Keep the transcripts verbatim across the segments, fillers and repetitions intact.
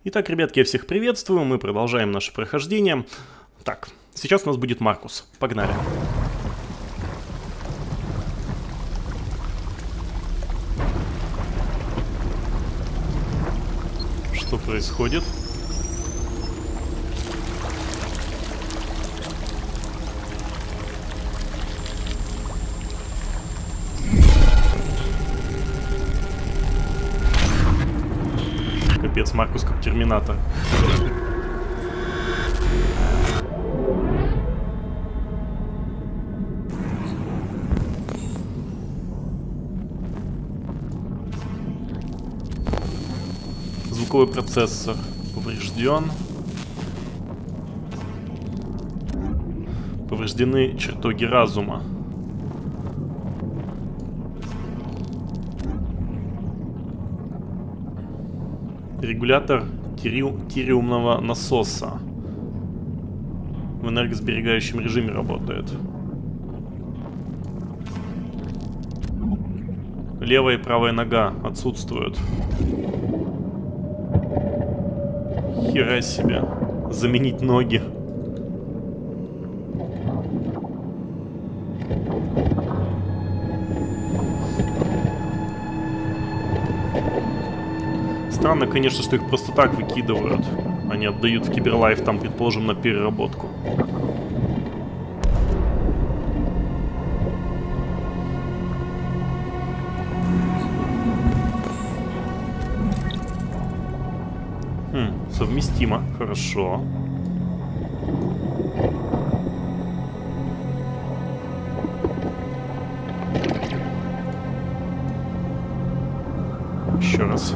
Итак, ребятки, я всех приветствую, мы продолжаем наше прохождение. Так, сейчас у нас будет Маркус. Погнали. Что происходит? Капец, Маркус как терминатор. Звуковой процессор поврежден. Повреждены чертоги разума. Регулятор тири... тириумного насоса в энергосберегающем режиме работает. Левая и правая нога отсутствуют. Хера себе. Заменить ноги. Странно, конечно, что их просто так выкидывают. Они отдают в Киберлайф, там, предположим, на переработку. Хм, совместимо. Хорошо. Еще раз.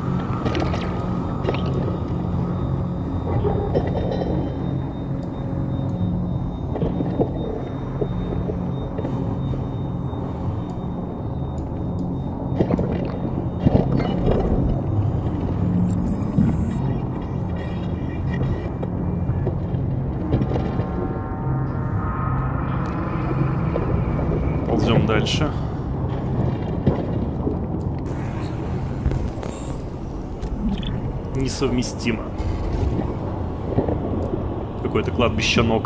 Ползем дальше. Несовместимо. Какое-то кладбище ног.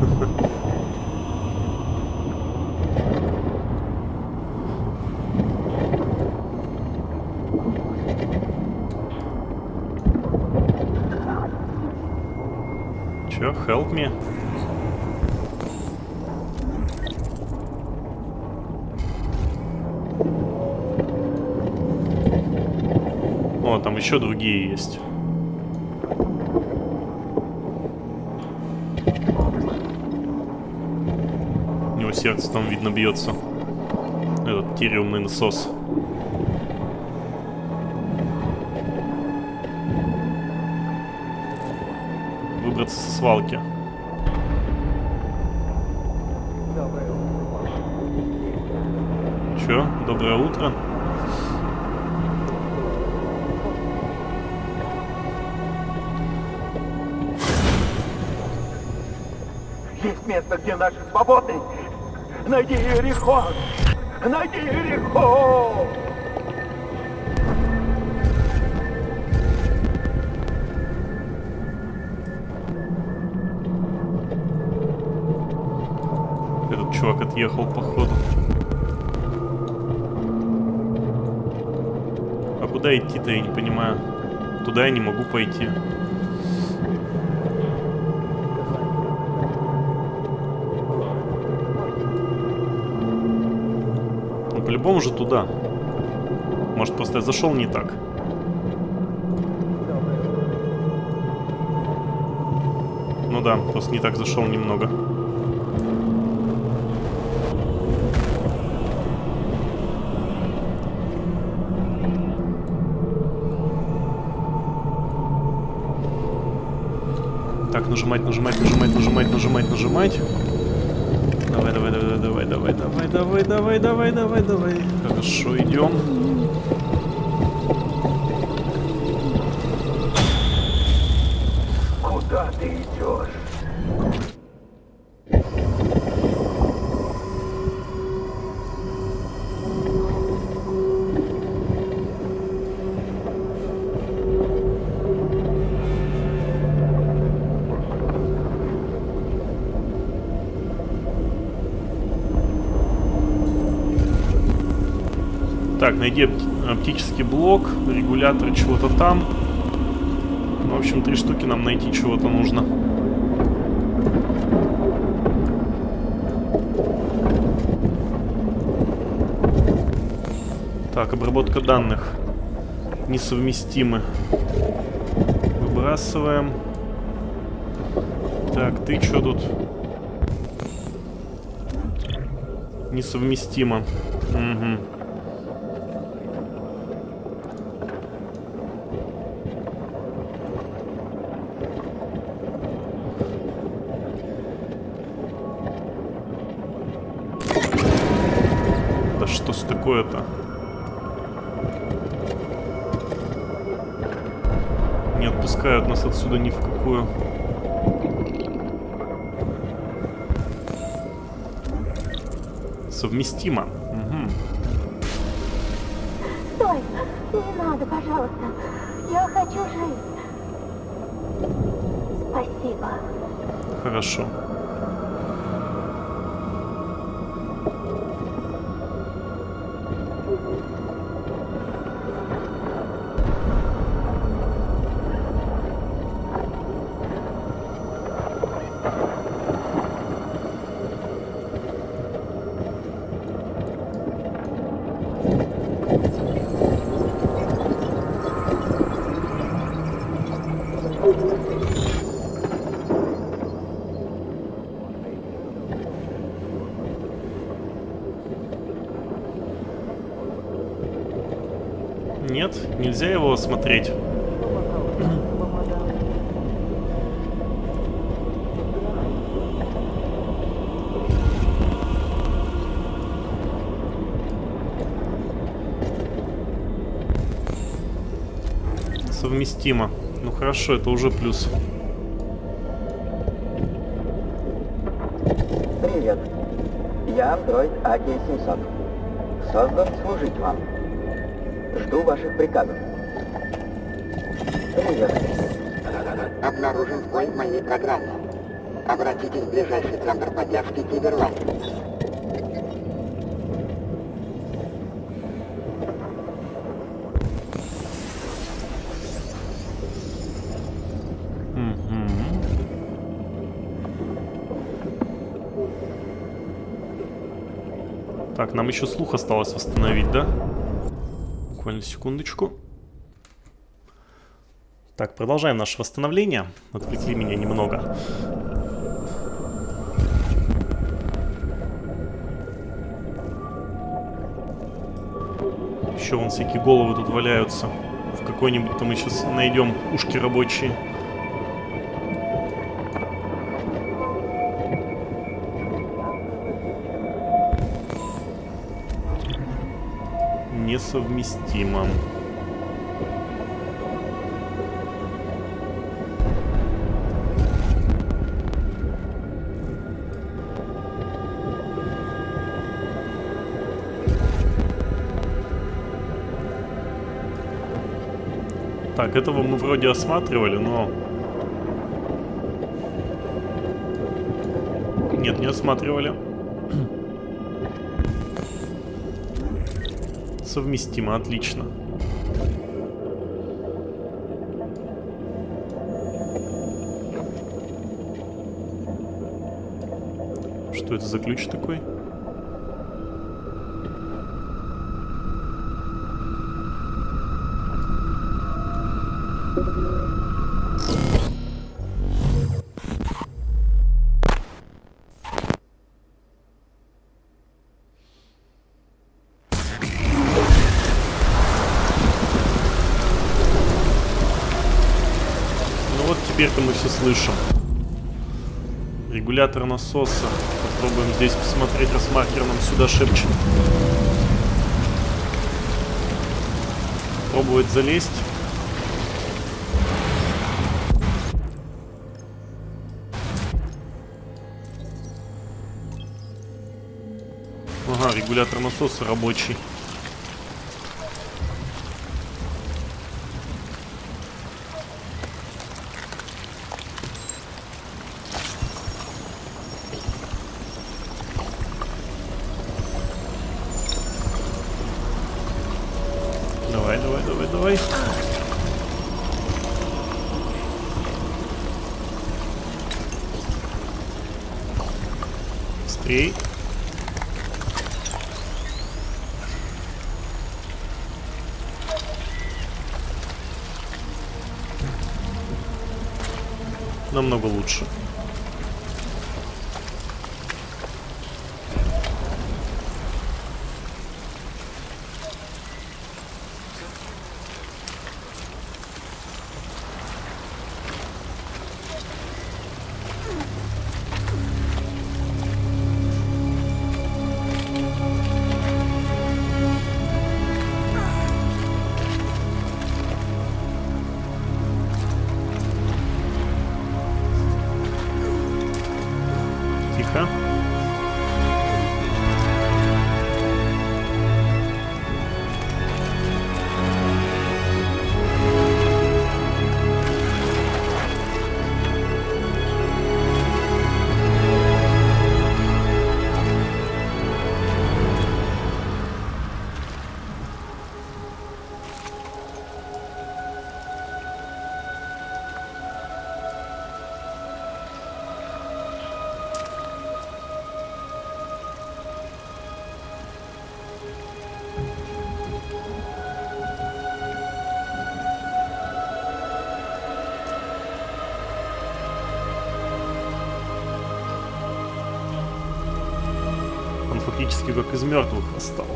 Чё, help me? О, там еще другие есть. У него сердце там, видно, бьется. Этот тириумный насос. Выбраться со свалки. Чё? Доброе утро. Есть место, где наши свободны. Найди Иерихон! Найди Иерихон! Этот чувак отъехал, походу. А куда идти-то, я не понимаю. Туда я не могу пойти. По-любому же туда. Может, просто я зашел не так. Ну да, просто не так зашел немного. Так, нажимать, нажимать, нажимать, нажимать, нажимать, нажимать. Давай, давай, давай, давай, давай, давай, давай, давай, давай, давай, давай. Хорошо, идем. Куда ты идешь? Так, найди опти- оптический блок, регулятор чего-то там. Ну, в общем, три штуки нам найти чего-то нужно. Так, обработка данных. Несовместимы. Выбрасываем. Так, ты что тут? Несовместимо. Угу. Да что ж такое-то? Не отпускают нас отсюда ни в какую. Совместимо. Угу. Стой! Не надо, пожалуйста. Я хочу жить. Спасибо. Хорошо. Нет, нельзя его осмотреть. Совместимо. Ну хорошо, это уже плюс. Привет. Я андроид А К семьсот. Создан служить вам. Жду ваших приказов. Привет. Обнаружен сбой в моей программе. Обратитесь в ближайший центр поддержки Киберлайн. Так, нам еще слух осталось восстановить, да? Буквально секундочку. Так, продолжаем наше восстановление. Отвлекли меня немного. Еще вон всякие головы тут валяются. В какой-нибудь-то мы сейчас найдем ушки рабочие. Несовместимо. Так, этого мы вроде осматривали, но... Нет, не осматривали. Совместимо, отлично. Что это за ключ такой? Теперь-то мы все слышим. Регулятор насоса. Попробуем здесь посмотреть, раз маркер нам сюда шепчет. Пробовать залезть. Ага, регулятор насоса рабочий. давай, давай. Быстрей. Намного лучше. Тихо. Он фактически как из мертвых восстал.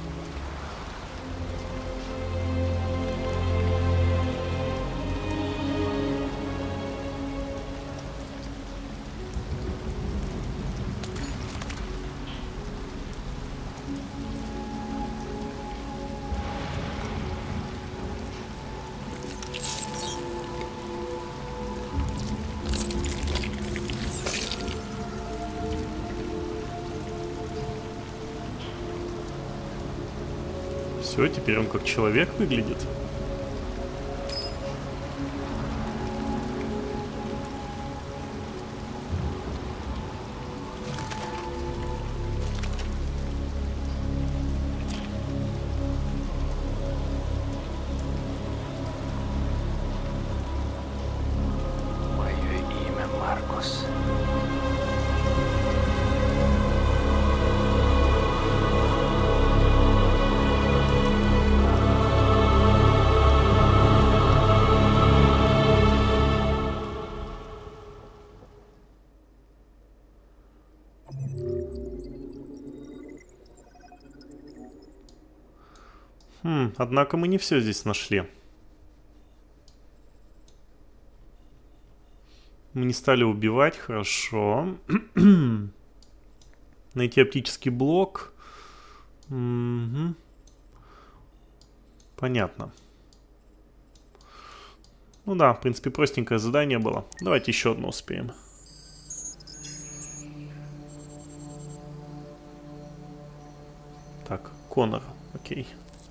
Все, теперь он как человек выглядит. Мое имя Маркус. Хм, однако мы не все здесь нашли. Мы не стали убивать, хорошо. Найти оптический блок. Угу. Понятно. Ну да, в принципе, простенькое задание было. Давайте еще одно успеем. Так, Коннор, окей.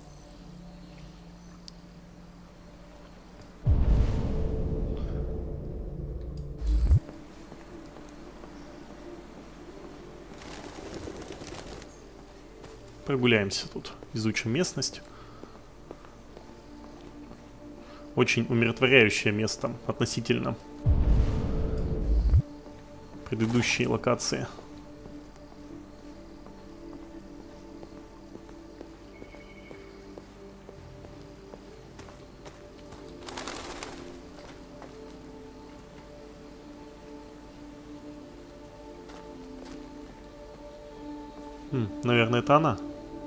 Прогуляемся тут, изучим местность. Очень умиротворяющее место относительно предыдущей локации. Хм, наверное, это она.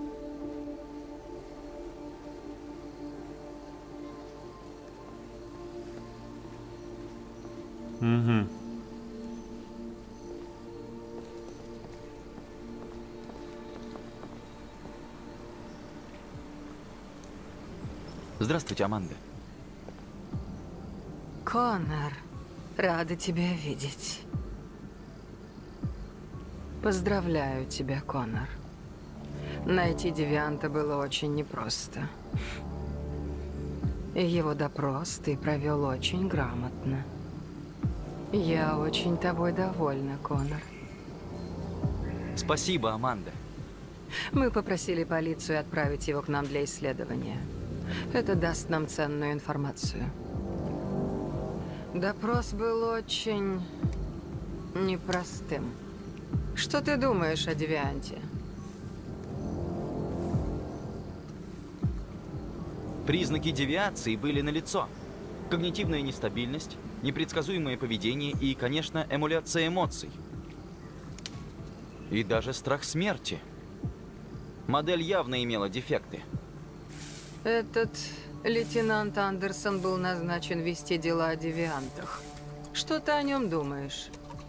Угу. Здравствуйте, Аманда. Коннор, рада тебя видеть. Поздравляю тебя, Коннор. Найти Девианта было очень непросто. И его допрос ты провел очень грамотно. Я очень тобой довольна, Коннор. Спасибо, Аманда. Мы попросили полицию отправить его к нам для исследования. Это даст нам ценную информацию. Допрос был очень непростым. Что ты думаешь о Девианте? Признаки девиации были налицо. Когнитивная нестабильность, непредсказуемое поведение и, конечно, эмуляция эмоций. И даже страх смерти. Модель явно имела дефекты. Этот лейтенант Андерсон был назначен вести дела о девиантах. Что ты о нем думаешь?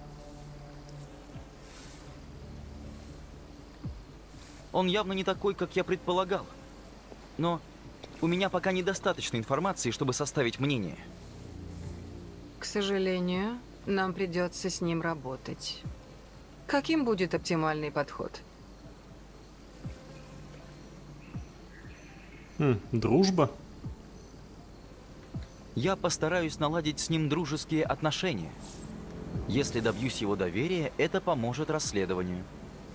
Он явно не такой, как я предполагал. Но у меня пока недостаточно информации, чтобы составить мнение. К сожалению, нам придется с ним работать. Каким будет оптимальный подход? Хм, дружба? Я постараюсь наладить с ним дружеские отношения. Если добьюсь его доверия, это поможет расследованию.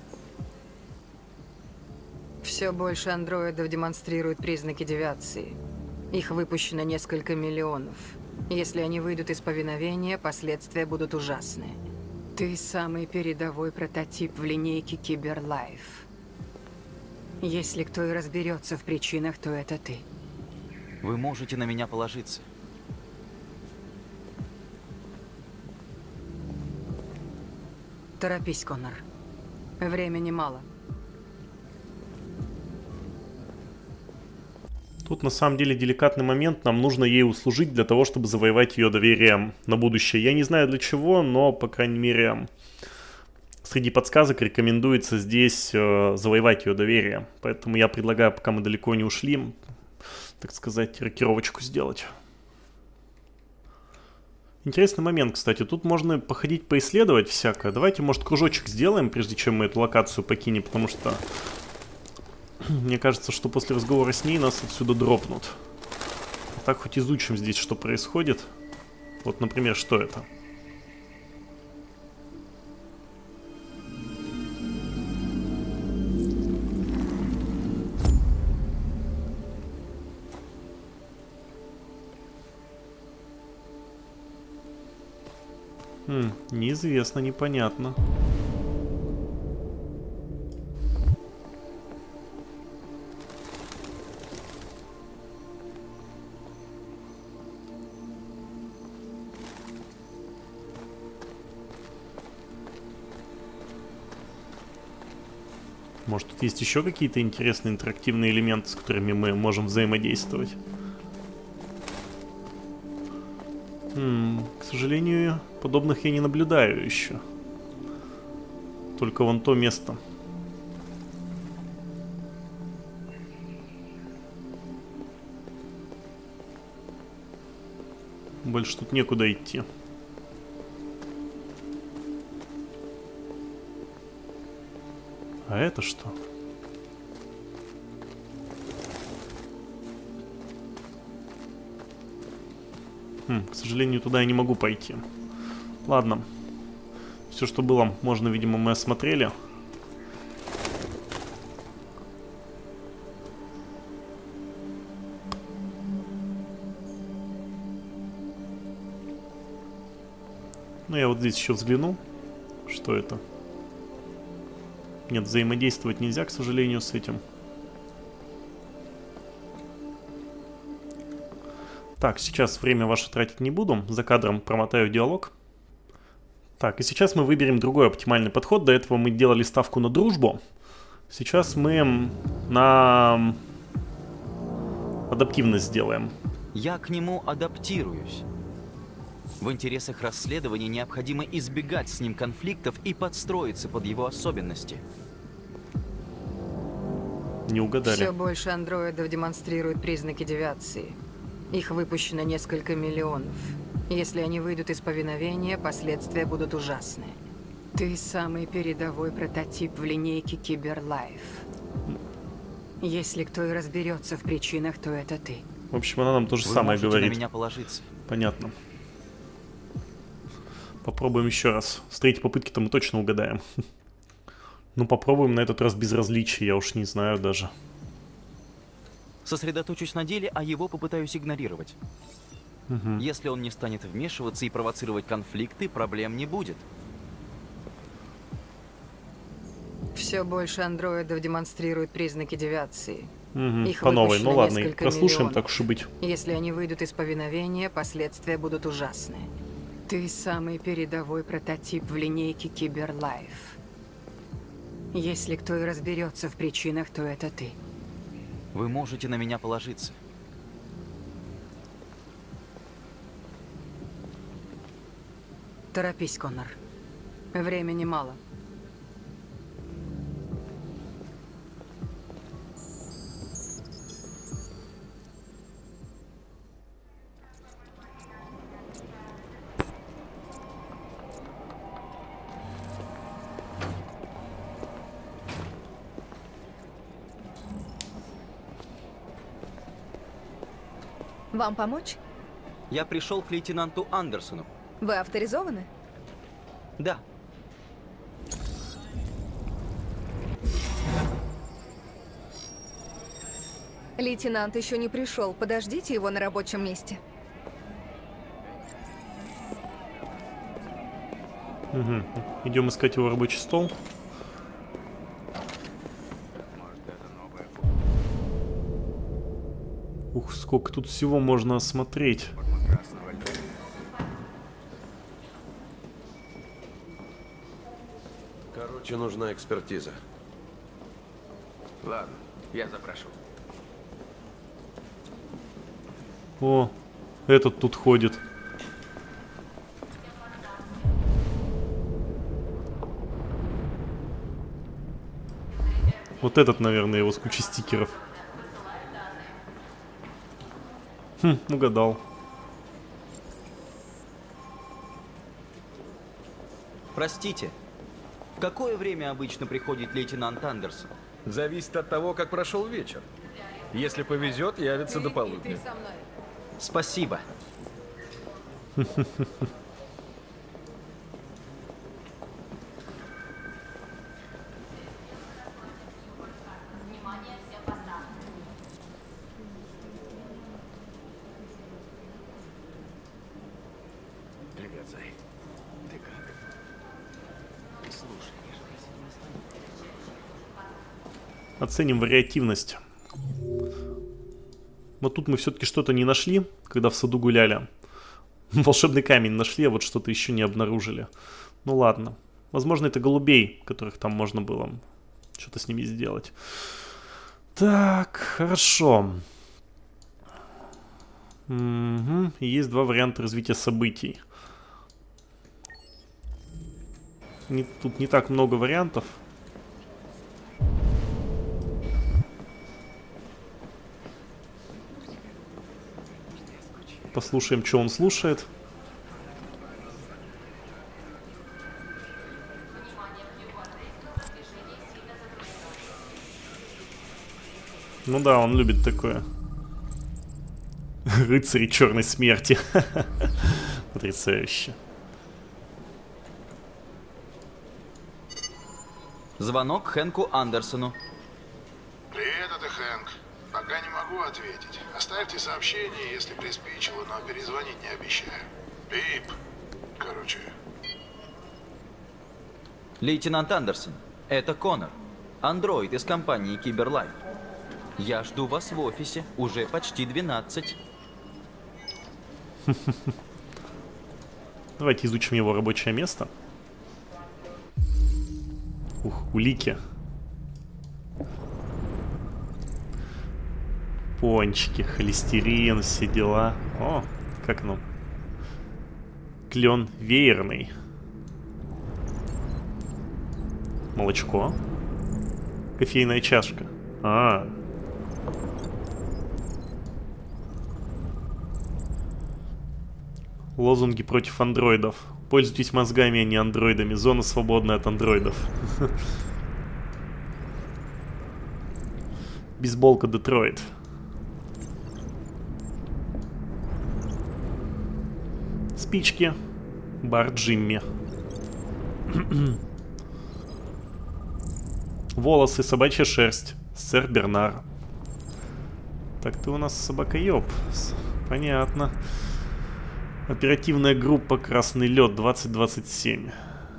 Все больше андроидов демонстрируют признаки девиации. Их выпущено несколько миллионов. Если они выйдут из повиновения, последствия будут ужасны. Ты самый передовой прототип в линейке Киберлайф. Если кто и разберется в причинах, то это ты. Вы можете на меня положиться. Торопись, Коннор. Времени мало. Тут на самом деле деликатный момент, нам нужно ей услужить для того, чтобы завоевать ее доверие на будущее. Я не знаю для чего, но, по крайней мере, среди подсказок рекомендуется здесь э, завоевать ее доверие. Поэтому я предлагаю, пока мы далеко не ушли, так сказать, рокировочку сделать. Интересный момент, кстати. Тут можно походить, поисследовать всякое. Давайте, может, кружочек сделаем, прежде чем мы эту локацию покинем, потому что мне кажется, что после разговора с ней нас отсюда дропнут. А так хоть изучим здесь, что происходит. Вот, например, что это? Хм, неизвестно, непонятно. Может, тут есть еще какие-то интересные интерактивные элементы, с которыми мы можем взаимодействовать? М-м, к сожалению, подобных я не наблюдаю еще. Только вон то место. Больше тут некуда идти. А это что? Хм, к сожалению, туда я не могу пойти. Ладно. Все, что было, можно, видимо, мы осмотрели. Ну, я вот здесь еще взгляну. Что это? Нет, взаимодействовать нельзя, к сожалению, с этим. Так, сейчас время ваше тратить не буду. За кадром промотаю диалог. Так, и сейчас мы выберем другой оптимальный подход. До этого мы делали ставку на дружбу. Сейчас мы на адаптивность сделаем. Я к нему адаптируюсь. В интересах расследования необходимо избегать с ним конфликтов и подстроиться под его особенности. Не угадали. Все больше андроидов демонстрируют признаки девиации. Их выпущено несколько миллионов. Если они выйдут из повиновения, последствия будут ужасны. Ты самый передовой прототип в линейке Киберлайф. Если кто и разберется в причинах, то это ты. В общем, она нам то же Вы самое можете говорит. на меня положиться. Понятно. Попробуем еще раз. С третьей попытки-то мы точно угадаем. Ну, попробуем на этот раз без различия, я уж не знаю даже. Сосредоточусь на деле, а его попытаюсь игнорировать. Угу. Если он не станет вмешиваться и провоцировать конфликты, проблем не будет. Все больше андроидов демонстрируют признаки девиации. Угу. Их По новой. выпущено Ну ладно, несколько прослушаем, миллионов. так уж и быть. Если они выйдут из повиновения, последствия будут ужасны. Ты самый передовой прототип в линейке Киберлайф. Если кто и разберется в причинах, то это ты. Вы можете на меня положиться. Торопись, Коннор. Времени мало. Вам помочь? Я пришел к лейтенанту Андерсону. Вы авторизованы? Да. Лейтенант еще не пришел. Подождите его на рабочем месте. Угу. Идем искать его рабочий стол. Ух, сколько тут всего можно осмотреть. Короче, нужна экспертиза. Ладно, я запрошу. О, этот тут ходит. Вот этот, наверное, его с кучей стикеров. Хм, угадал. Простите, в какое время обычно приходит лейтенант Андерсон? Зависит от того, как прошел вечер. Если повезет, явится до полудня. Спасибо. Привет, Зай. Ты как? Слушай, Оценим вариативность. Вот тут мы все-таки что-то не нашли, когда в саду гуляли. Волшебный камень нашли, а вот что-то еще не обнаружили. Ну ладно. Возможно, это голубей, которых там можно было что-то с ними сделать. Так, хорошо. Угу. Есть два варианта развития событий. Не, тут не так много вариантов. Послушаем, что он слушает. Ну да, он любит такое. Рыцари черной смерти. Потрясающе. Звонок Хэнку Андерсону. Привет, это Хэнк. Пока не могу ответить. Оставьте сообщение, если приспичило, но перезвонить не обещаю. Пип. Короче. Лейтенант Андерсон, это Коннор. Андроид из компании Киберлайф. Я жду вас в офисе. Уже почти двенадцать. Давайте изучим его рабочее место. Ух, улики. Пончики, холестерин, все дела. О, как ну. Клен веерный. Молочко. Кофейная чашка. А. Лозунги против андроидов. Пользуйтесь мозгами, а не андроидами. Зона свободна от андроидов. Бейсболка Детройт. Спички. Бар Джимми. Волосы, собачья шерсть. Сэр Бернар. Так, ты у нас собакоёб. Понятно. Оперативная группа «Красный лед» двадцать двадцать семь.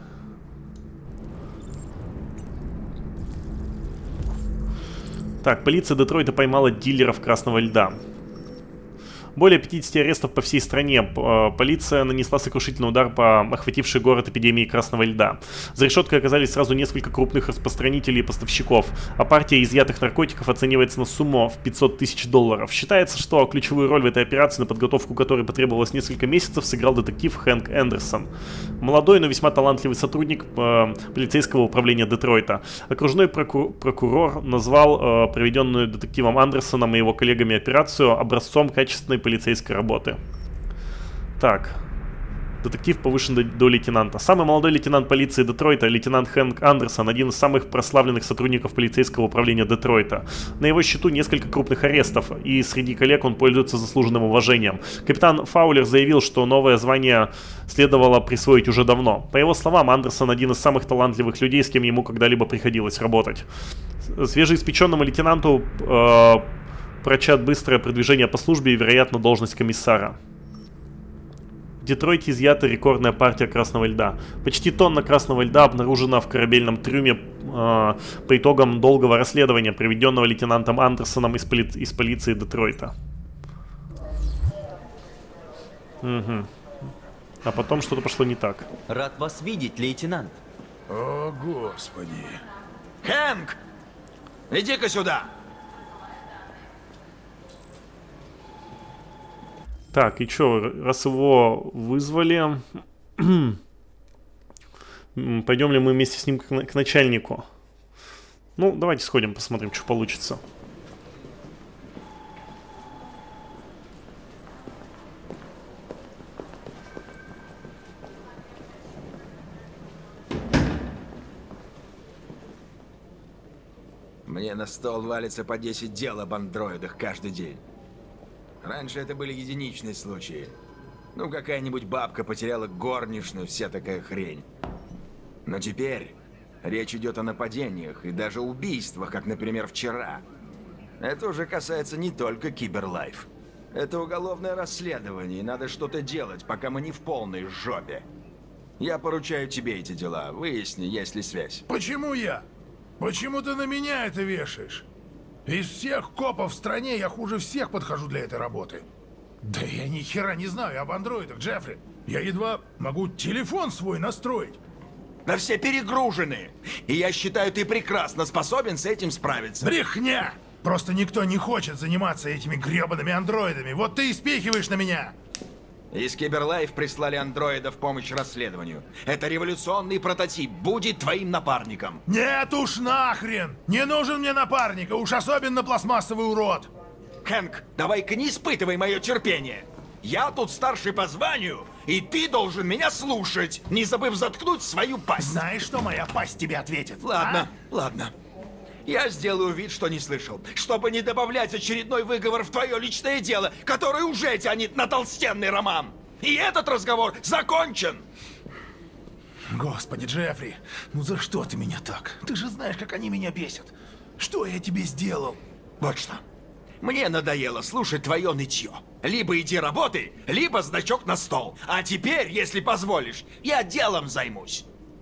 Так, полиция Детройта поймала дилеров красного льда. Более пятидесяти арестов по всей стране. Полиция нанесла сокрушительный удар по охватившей город эпидемии красного льда. За решеткой оказались сразу несколько крупных распространителей и поставщиков, а партия изъятых наркотиков оценивается на сумму в пятьсот тысяч долларов. Считается, что ключевую роль в этой операции, на подготовку которой потребовалось несколько месяцев, сыграл детектив Хэнк Эндерсон. Молодой, но весьма талантливый сотрудник э, полицейского управления Детройта. Окружной проку прокурор назвал э, проведенную детективом Андерсоном и его коллегами операцию образцом качественной полицейской работы. Так. Детектив повышен до, до лейтенанта. Самый молодой лейтенант полиции Детройта, лейтенант Хэнк Андерсон, один из самых прославленных сотрудников полицейского управления Детройта. На его счету несколько крупных арестов, и среди коллег он пользуется заслуженным уважением. Капитан Фаулер заявил, что новое звание следовало присвоить уже давно. По его словам, Андерсон один из самых талантливых людей, с кем ему когда-либо приходилось работать. Свежеиспеченному лейтенанту э, прочат быстрое продвижение по службе и, вероятно, должность комиссара. В Детройте изъята рекордная партия красного льда. Почти тонна красного льда обнаружена в корабельном трюме э, по итогам долгого расследования, проведенного лейтенантом Андерсоном из, поли из полиции Детройта. Угу. А потом что-то пошло не так. Рад вас видеть, лейтенант. О, Господи. Хэнк! Иди-ка сюда! Так, и чё, раз его вызвали, пойдем ли мы вместе с ним к, к начальнику? Ну, давайте сходим, посмотрим, что получится. Мне на стол валится по десять дел об андроидах каждый день. Раньше это были единичные случаи. Ну, какая-нибудь бабка потеряла горничную, вся такая хрень. Но теперь речь идет о нападениях и даже убийствах, как, например, вчера. Это уже касается не только Киберлайф. Это уголовное расследование, и надо что-то делать, пока мы не в полной жопе. Я поручаю тебе эти дела. Выясни, есть ли связь. Почему я? Почему ты на меня это вешаешь? Из всех копов в стране я хуже всех подхожу для этой работы. Да я ни хера не знаю об андроидах, Джеффри. Я едва могу телефон свой настроить. Да все перегружены. И я считаю, ты прекрасно способен с этим справиться. Брехня! Просто никто не хочет заниматься этими гребаными андроидами. Вот ты и спихиваешь на меня. Из Киберлайф прислали андроида в помощь расследованию. Это революционный прототип. Будет твоим напарником. Нет уж нахрен! Не нужен мне напарник, а уж особенно пластмассовый урод. Хэнк, давай-ка не испытывай мое терпение. Я тут старший по званию, и ты должен меня слушать, не забыв заткнуть свою пасть. Знаешь, что моя пасть тебе ответит? Ладно, а? ладно. Я сделаю вид, что не слышал, чтобы не добавлять очередной выговор в твое личное дело, которое уже тянет на толстенный роман. И этот разговор закончен. Господи, Джеффри, ну за что ты меня так? Ты же знаешь, как они меня бесят. Что я тебе сделал? Вот что. Мне надоело слушать твое нытье. Либо иди работай, либо значок на стол. А теперь, если позволишь, я делом займусь.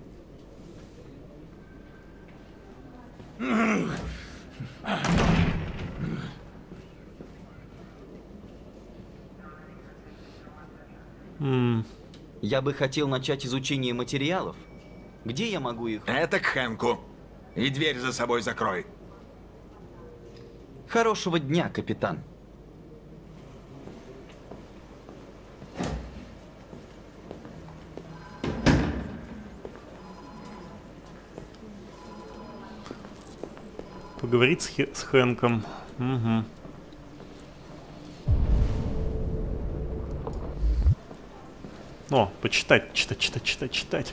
Mm. Я бы хотел начать изучение материалов. Где я могу их... Это к Хэнку. И дверь за собой закрой. Хорошего дня, капитан. Поговорить с, Хе с Хэнком. Угу. О, почитать, читать, читать, читать, читать.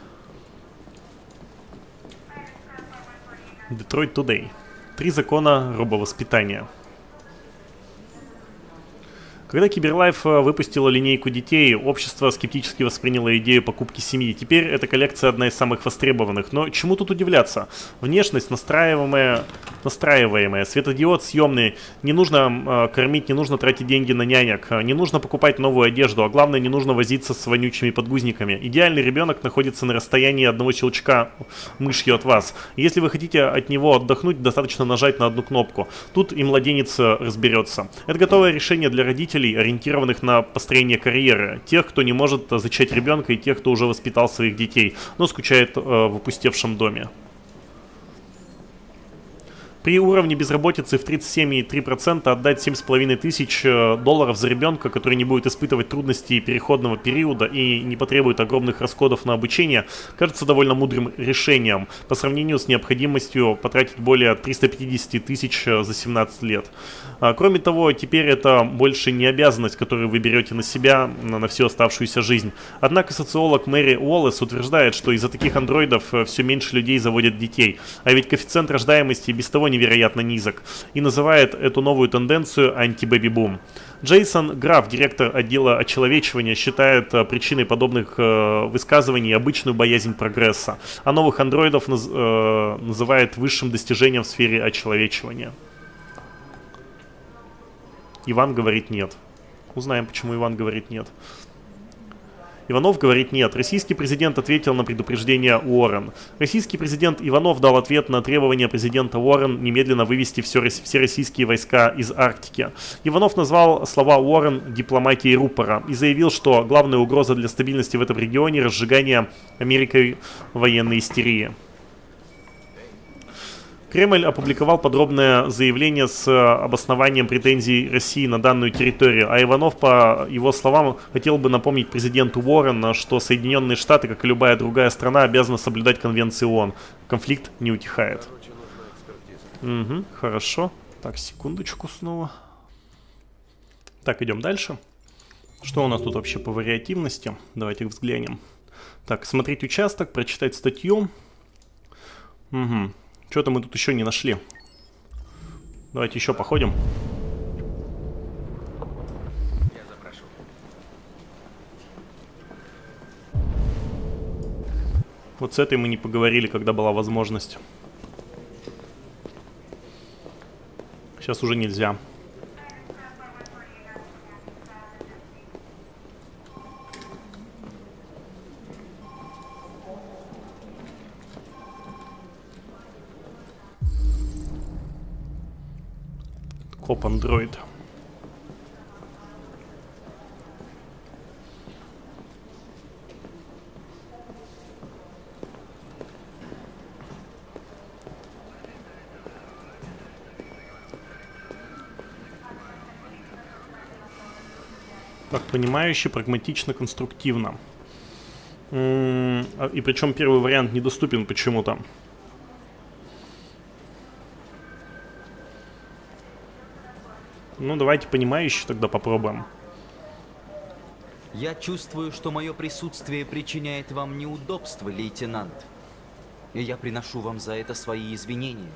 Detroit Today. Три закона робовоспитания. Когда Киберлайф выпустила линейку детей, общество скептически восприняло идею покупки семьи. Теперь эта коллекция одна из самых востребованных. Но чему тут удивляться? Внешность настраиваемая, настраиваемая, светодиод съемный. Не нужно э, кормить, не нужно тратить деньги на нянек, не нужно покупать новую одежду, а главное, не нужно возиться с вонючими подгузниками. Идеальный ребенок находится на расстоянии одного щелчка мышью от вас. Если вы хотите от него отдохнуть, достаточно нажать на одну кнопку. Тут и младенец разберется. Это готовое решение для родителей, ориентированных на построение карьеры. Тех, кто не может зачать ребенка, и тех, кто уже воспитал своих детей, но скучает э, в опустевшем доме. При уровне безработицы в тридцать семь и три десятых процента отдать семь с половиной тысяч долларов за ребенка, который не будет испытывать трудности переходного периода и не потребует огромных расходов на обучение, кажется довольно мудрым решением по сравнению с необходимостью потратить более трёхсот пятидесяти тысяч за семнадцать лет. Кроме того, теперь это больше не обязанность, которую вы берете на себя на всю оставшуюся жизнь. Однако социолог Мэри Уоллес утверждает, что из-за таких андроидов все меньше людей заводят детей, а ведь коэффициент рождаемости без того не невероятно низок, и называет эту новую тенденцию анти-бэби-бум. Джейсон Граф, директор отдела очеловечивания, считает причиной подобных высказываний обычную боязнь прогресса, а новых андроидов наз, э, называет высшим достижением в сфере очеловечивания. Иван говорит нет. Узнаем, почему Иван говорит нет. Иванов говорит нет. Российский президент ответил на предупреждение Уоррен. Российский президент Иванов дал ответ на требование президента Уоррен немедленно вывести все, все российские войска из Арктики. Иванов назвал слова Уоррен дипломатией рупора и заявил, что главная угроза для стабильности в этом регионе – разжигание Америкой военной истерии. Кремль опубликовал подробное заявление с обоснованием претензий России на данную территорию, а Иванов, по его словам, хотел бы напомнить президенту Уоррен, что Соединенные Штаты, как и любая другая страна, обязаны соблюдать конвенции ООН. Конфликт не утихает. Угу, хорошо. Так, секундочку снова. Так, идем дальше. Что у нас тут вообще по вариативности? Давайте взглянем. Так, смотреть участок, прочитать статью. Угу. Что-то мы тут еще не нашли. Давайте еще походим. Я запрошу. Вот с этой мы не поговорили, когда была возможность. Сейчас уже нельзя. Коп андроид. Так, понимающе, прагматично, конструктивно. И причем первый вариант недоступен почему-то. Ну, давайте понимающе тогда попробуем. Я чувствую, что мое присутствие причиняет вам неудобства, лейтенант. И я приношу вам за это свои извинения.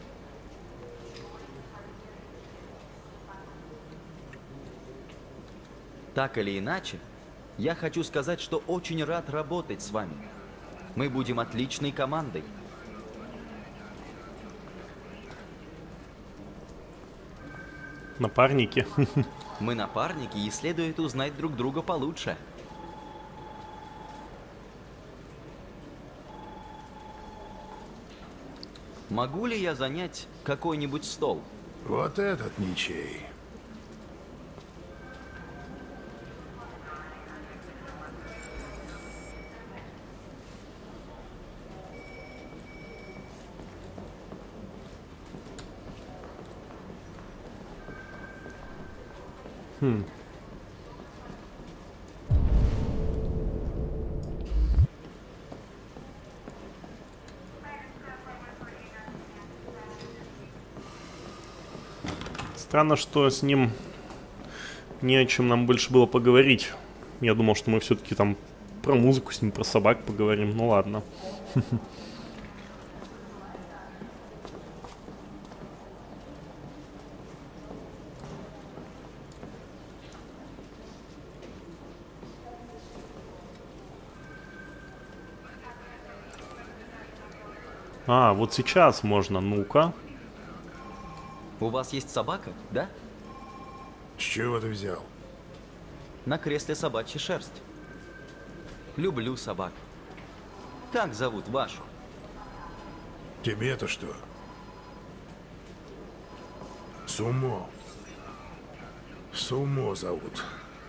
Так или иначе, я хочу сказать, что очень рад работать с вами. Мы будем отличной командой. Напарники. Мы напарники, и следует узнать друг друга получше. Могу ли я занять какой-нибудь стол? Вот этот ничей. Хм. Странно, что с ним не о чем нам больше было поговорить. Я думал, что мы все-таки там про музыку с ним, про собак поговорим. Ну ладно. А, вот сейчас можно. Ну-ка. У вас есть собака, да? С чего ты взял? На кресле собачья шерсть. Люблю собак. Как зовут вашу? Тебе-то что? Сумо. Сумо зовут.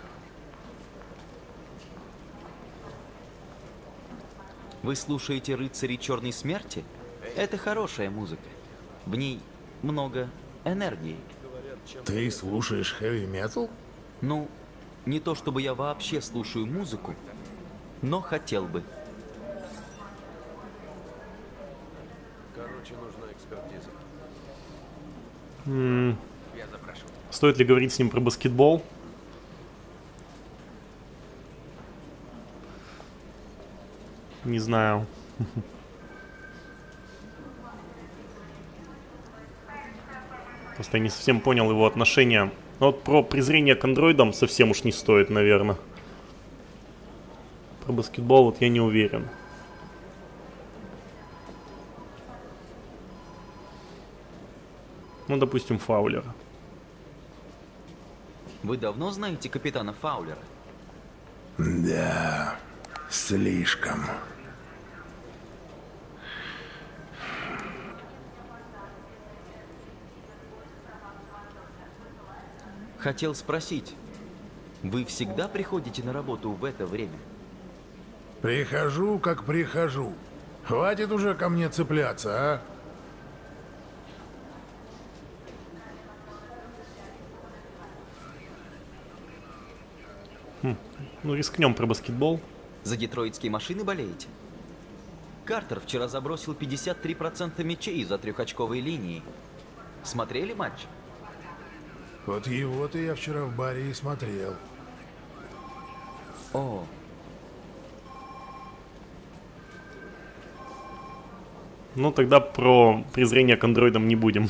Вы слушаете «Рыцарей Черной Смерти»? Это хорошая музыка. В ней много энергии. Ты слушаешь хэви-метал? Ну, не то чтобы я вообще слушаю музыку, но хотел бы. Короче, нужна экспертиза. М-м. Стоит ли говорить с ним про баскетбол? Не знаю. Просто я не совсем понял его отношения. Но вот про презрение к андроидам совсем уж не стоит, наверное. Про баскетбол вот я не уверен. Ну, допустим, Фаулер. Вы давно знаете капитана Фаулера? Да, слишком. Хотел спросить, вы всегда приходите на работу в это время? Прихожу, как прихожу. Хватит уже ко мне цепляться, а? Хм. Ну, рискнем про баскетбол. За детройтские машины болеете? Картер вчера забросил пятьдесят три процента мячей из-за трехочковой линии. Смотрели матч? Вот его-то я вчера в баре и смотрел. О. Ну, тогда про презрение к андроидам не будем.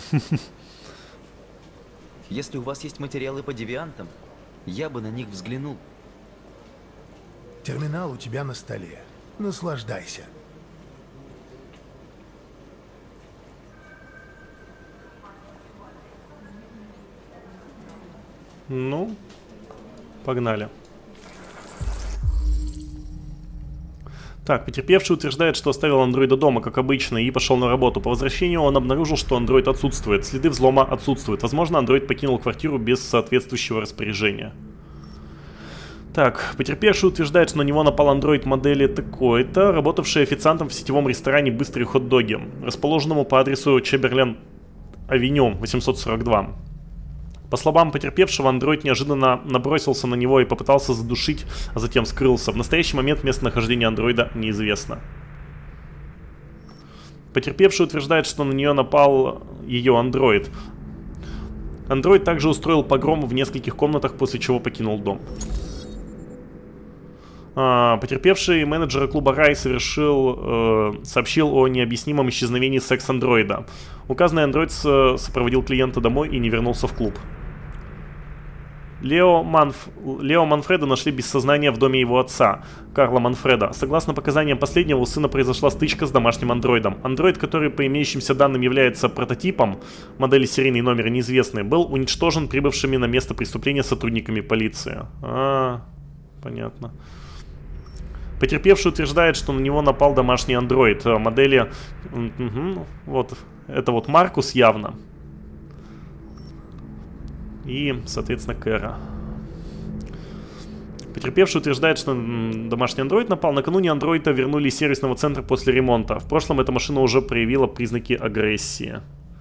Если у вас есть материалы по девиантам, я бы на них взглянул. Терминал у тебя на столе. Наслаждайся. Ну, погнали. Так, потерпевший утверждает, что оставил андроида дома, как обычно, и пошел на работу. По возвращению он обнаружил, что андроид отсутствует. Следы взлома отсутствуют. Возможно, андроид покинул квартиру без соответствующего распоряжения. Так, потерпевший утверждает, что на него напал андроид модели такой-то, работавший официантом в сетевом ресторане «Быстрые хот-доги», расположенному по адресу Чемберлен-авеню восемьсот сорок два. По словам потерпевшего, андроид неожиданно набросился на него и попытался задушить, а затем скрылся. В настоящий момент местонахождение андроида неизвестно. Потерпевший утверждает, что на нее напал ее андроид. Андроид также устроил погром в нескольких комнатах, после чего покинул дом. А, потерпевший менеджера клуба Рай совершил, э, сообщил о необъяснимом исчезновении секс-андроида. Указанный андроид сопроводил клиента домой и не вернулся в клуб. Лео, Манф... Лео Манфреда нашли без сознания в доме его отца, Карла Манфреда. Согласно показаниям последнего, у сына произошла стычка с домашним андроидом. Андроид, который по имеющимся данным является прототипом, модели серийный номер неизвестный, был уничтожен прибывшими на место преступления сотрудниками полиции. А, понятно. Потерпевший утверждает, что на него напал домашний андроид модели... Угу, вот, это вот Маркус явно. И, соответственно, Кэра. Потерпевший утверждает, что домашний андроид напал. Накануне андроида вернули из сервисного центра после ремонта. В прошлом эта машина уже проявила признаки агрессии.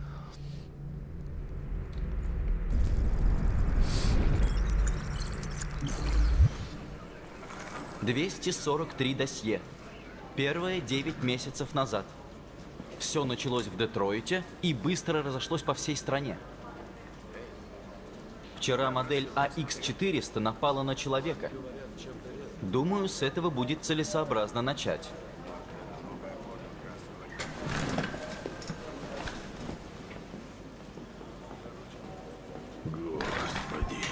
двести сорок три досье. Первое девять месяцев назад. Все началось в Детройте и быстро разошлось по всей стране. Вчера модель А Икс четыреста напала на человека. Думаю, с этого будет целесообразно начать. Господи.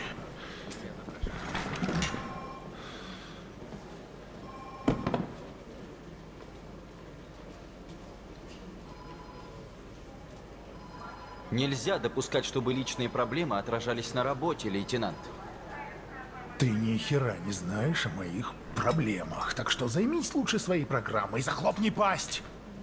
Нельзя допускать, чтобы личные проблемы отражались на работе, лейтенант. Ты ни хера не знаешь о моих проблемах, так что займись лучше своей программой и захлопни пасть.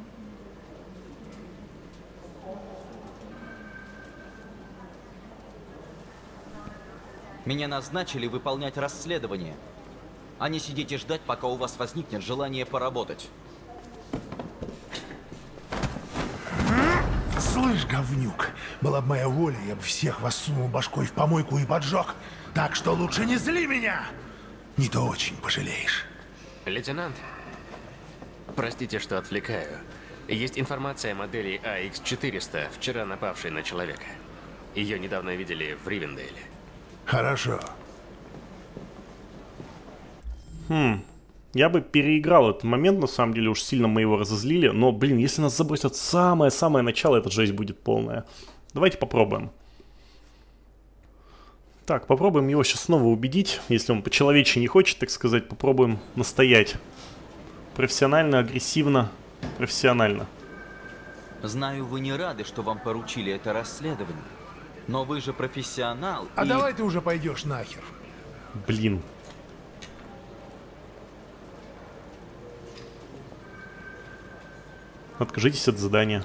Меня назначили выполнять расследование, а не сидеть и ждать, пока у вас возникнет желание поработать. Слышь, говнюк, была бы моя воля, я бы всех вас сунул башкой в помойку и поджег. Так что лучше не зли меня, не то очень пожалеешь. Лейтенант, простите, что отвлекаю. Есть информация о модели А Икс четыреста, вчера напавшей на человека. Ее недавно видели в Ривендейле. Хорошо. Хм. Я бы переиграл этот момент, на самом деле, уж сильно мы его разозлили. Но, блин, если нас забросят в самое-самое начало, эта жесть будет полная. Давайте попробуем. Так, попробуем его сейчас снова убедить. Если он по-человечески не хочет, так сказать, попробуем настоять. Профессионально, агрессивно, профессионально. Знаю, вы не рады, что вам поручили это расследование. Но вы же профессионал. А и... давай ты уже пойдешь нахер. Блин. Откажитесь от задания.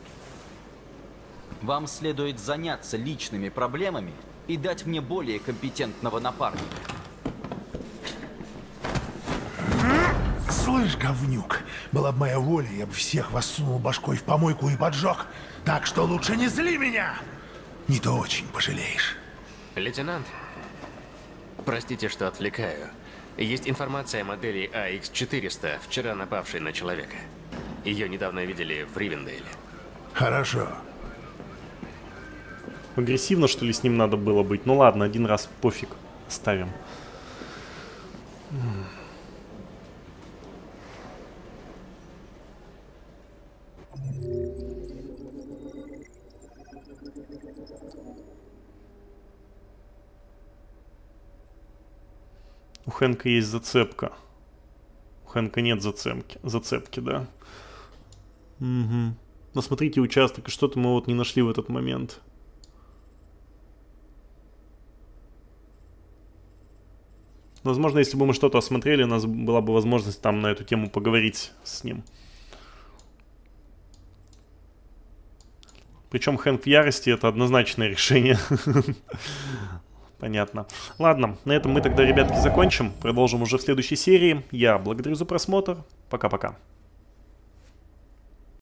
Вам следует заняться личными проблемами и дать мне более компетентного напарника. Слышь, говнюк, была бы моя воля, я бы всех вас сунул башкой в помойку и поджег. Так что лучше не зли меня, не то очень пожалеешь. Лейтенант, простите, что отвлекаю. Есть информация о модели А Икс четыреста, вчера напавшей на человека. Ее недавно видели в Ривендейле. Хорошо. Агрессивно, что ли, с ним надо было быть? Ну ладно, один раз пофиг. Ставим. У Хэнка есть зацепка. У Хэнка нет зацепки, зацепки, да. Угу. Но смотрите участок, и что-то мы вот не нашли в этот момент. Возможно, если бы мы что-то осмотрели, у нас была бы возможность там на эту тему поговорить с ним. Причем Хэнк в ярости — это однозначное решение. Понятно. Ладно, на этом мы тогда, ребятки, закончим. Продолжим уже в следующей серии. Я благодарю за просмотр. Пока-пока.